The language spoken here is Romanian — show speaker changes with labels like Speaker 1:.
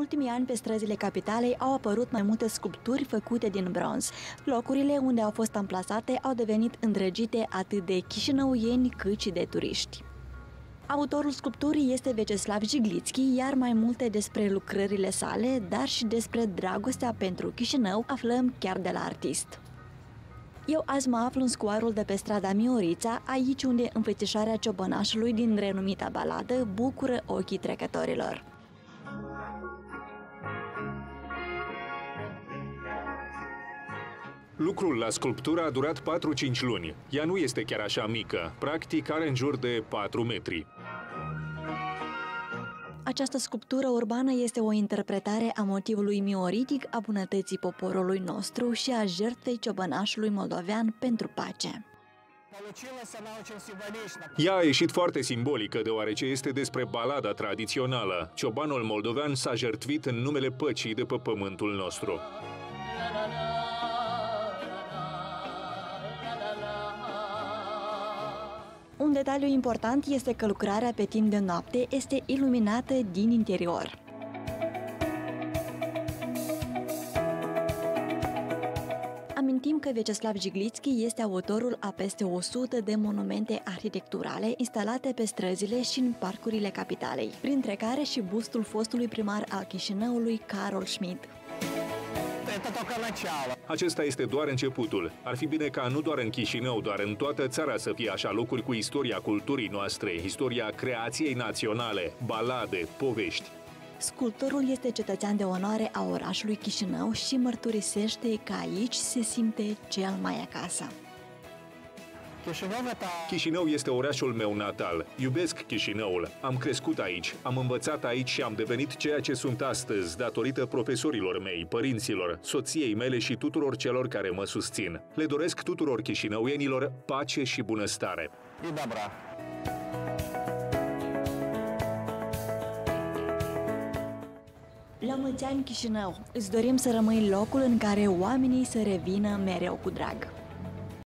Speaker 1: ultimii ani, pe străzile capitalei au apărut mai multe sculpturi făcute din bronz. Locurile unde au fost amplasate au devenit îndrăgite atât de chișinăuieni cât și de turiști. Autorul sculpturii este Vyacheslav Jiglitsky, iar mai multe despre lucrările sale, dar și despre dragostea pentru Chișinău, aflăm chiar de la artist. Eu azi mă aflu în scoarul de pe strada Miorița, aici unde înfățișarea ciobănașului din renumita baladă bucură ochii trecătorilor.
Speaker 2: Lucrul la sculptură a durat 4-5 luni. Ea nu este chiar așa mică, practic are în jur de 4 metri.
Speaker 1: Această sculptură urbană este o interpretare a motivului mioritic a bunătății poporului nostru și a jertfei ciobănașului moldovean pentru pace.
Speaker 2: Ea a ieșit foarte simbolică, deoarece este despre balada tradițională. Ciobanul moldovean s-a jertfit în numele păcii de pe pământul nostru.
Speaker 1: Un detaliu important este că lucrarea pe timp de noapte este iluminată din interior. Amintim că Vyacheslav Jiglitsky este autorul a peste 100 de monumente arhitecturale instalate pe străzile și în parcurile capitalei, printre care și bustul fostului primar al Chișinăului, Carol Schmid.
Speaker 2: Acesta este doar începutul. Ar fi bine ca nu doar în Chișinău, doar în toată țara să fie așa locuri cu istoria culturii noastre, istoria creației naționale, balade, povești.
Speaker 1: Sculptorul este cetățean de onoare a orașului Chișinău și mărturisește că aici se simte cel mai acasă.
Speaker 2: Chișinău este orașul meu natal. Iubesc Chișinăul. Am crescut aici, am învățat aici și am devenit ceea ce sunt astăzi, datorită profesorilor mei, părinților, soției mele și tuturor celor care mă susțin. Le doresc tuturor chișinăuienilor pace și bunăstare.
Speaker 1: La mulți ani, Chișinău! Îți dorim să rămâi locul în care oamenii să revină mereu cu drag.